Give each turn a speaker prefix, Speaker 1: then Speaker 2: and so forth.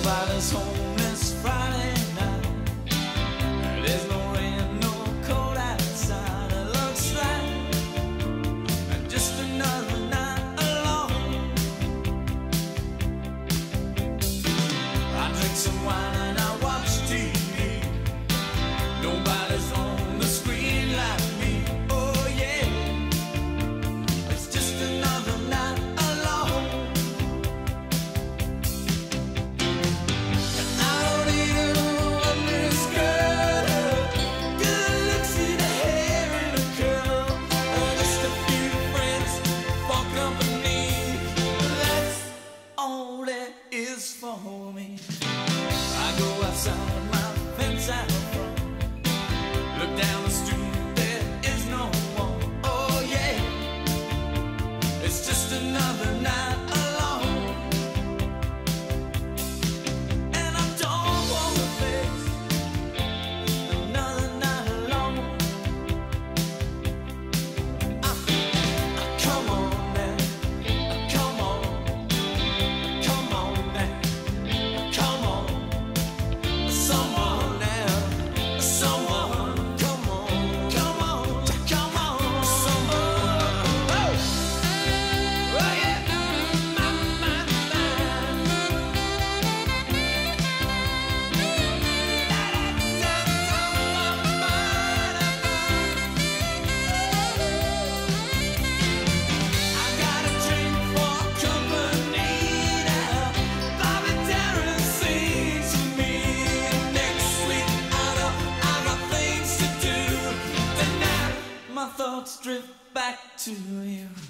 Speaker 1: Nobody's home this Friday night. There's no rain, no cold outside. It looks like just another night alone. I drink some wine and I watch TV. Nobody's on the screen like me. Oh yeah, it's just another night alone. And I don't even want this girl. Good looks in her hair and a curl. Just a few friends for company. That's all that is for me. I go outside my fence out front. Look down the street, there is no one. Oh yeah, it's just another night alone. And I don't want to face another night alone. Come on now, come on, come on now, come on. Someone now, someone, come on, come on, come on, someone. Oh, oh yeah, my. I got a drink for company now. Bobby Darin sings to me. Next week I know I got things to do. Tonight my thoughts drift back to you.